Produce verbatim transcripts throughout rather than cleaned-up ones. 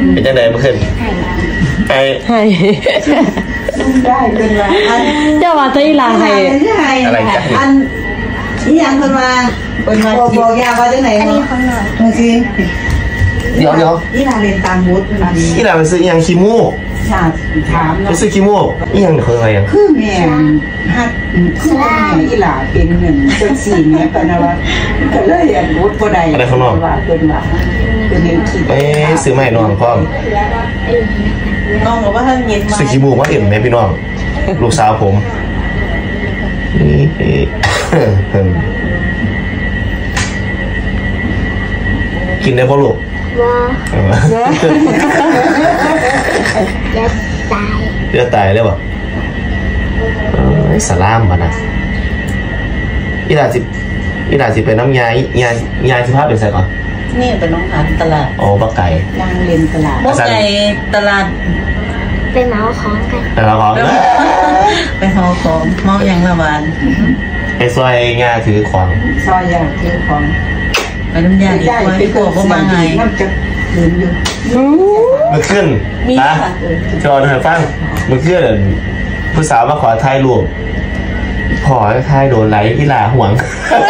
เป็นจังไดเมื่อคืนไอ้ให้ได้เป็นว่าเจ้าว่าจะอีหลาให้อะไรจักอันนี่ยังคนมาคนมาบอกยาว่าจังไหนอันนี้ของหน่อยเมื่อกี้เดี๋ยวเดี๋ยวนี่นาเรียนตามบูธนั่นนี่นาไปซื้อยังคีมูถามถามไปซื้อคีมูนี่ยังคืออะไรยังคือแม่ฮักคือแม่อีหล่าเป็นหนึ่งจังสี่แม่ปนว่าก็เลยอยากบูธบ่ได้อะไรข้างนอกว่าเป็นว่าเป็นเรื่องคิดเอ๊ะซื้อมาให้น้องพร้อมน้องบอกว่าท่านเย็นมาซื้อคีมูมาเห็นไหมพี่น้องลูกสาวผมนี่กินได้ป่ะลูกว้าเลือดตายเลือดตายเลยป่ะไอ้สลามป่ะนะอีหลาสิอีหลาสิเป็นน้ำยายายยายสิภาพเป็นไงก่อนนี่เป็นน้องหานตลาดอ๋อปลาไก่นางเรียนตลาดปลาไก่ตลาดไปเมาของกันไปเมาของไปเมาของเมาอย่างละวันไอ้ซอยงาถือของซอยยาถือของไปน้ำยาดีกว่าไปโกะมาไงน้ำจะลืมอยู่มันขึ้นนะจอเธอฟังมันขึ้นผู้สาวมาขอถ่ายรูปพอถ่ายโดนไลค์อีหลาห่วง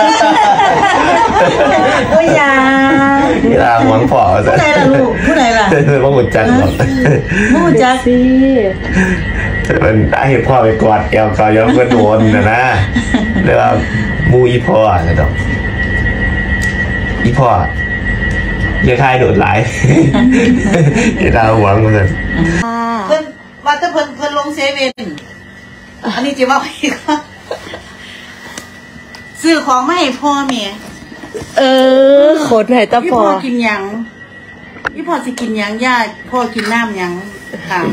โอ้ยยาอีหลาห่วงพอผู้ใดล่ะลูกผู้ใดล่ะว่าหุ่นจักรหรอกหุ่นจักรสิมันได้เห็นพ่อไปกอดแก้วกอดย้อมก็โดนนะนะเรียกว่ามูอีพ่ออะไรต่ออีพ่ออย่าทายโดดหลายอย่าทายหวังเหมือนกันเพิ่นว่าถ้าเพิ่นเพิ่นลงเซเว่นอันนี้จะว่าอีกว่าซื้อของมาให้พ่อเมียเออโคตรไหนตาพ่อกินยังพี่พ่อสิกินยังญาติพ่อกินน้ำยังถาม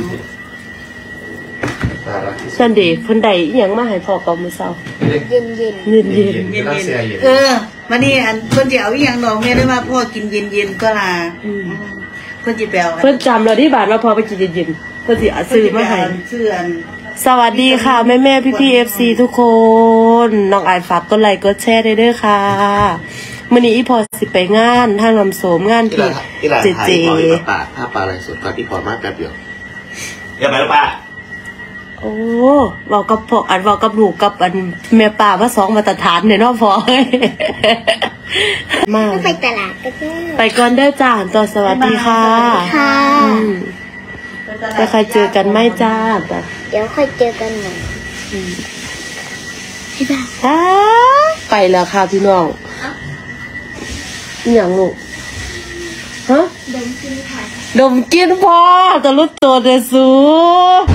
สันเดย์คนใดยังมาให้พ่อกับมือเศร้าเย็นเย็นเย็นเย็นเย็นเออวันนี้อันเพิ่นจะเอาอย่างดอกเมียได้ว่าพ่อกินเย็นเย็นก็ลาเพิ่นจะแปลวเพิ่นจำเราที่บ้านว่าพ่อไปกินเย็นเย็นเพิ่นจะซื้อมาให้ซื้ออันสวัสดีค่ะแม่แม่พี่พี่เอฟซีทุกคนน้องไอฝากกดไลค์กดแชร์ได้ด้วยค่ะมื่อนี้อีพอสิไปงานทางลำโสมงานพี่เจเจป้าถ้าปลาอะไรสุดก็พี่พอมากแป๊บเดียวอย่าไปแล้วป้าโอ้บอกกับพ่ออันบอกกับลูกกับอันแม่ป่าว่าสองมาตรฐานเนี่ยน้องพอมากไปตลาดก็ได้ไปก่อนได้จ้าต่อสวัสดีค่ะค่ะจะใครเจอกันไม่จ้าเดี๋ยวค่อยเจอกันใหม่พี่บ้าไปแล้วค่ะพี่น้องอย่างลูกฮะดมกินค่ะดมกินพอจะรู้ตัวเดซู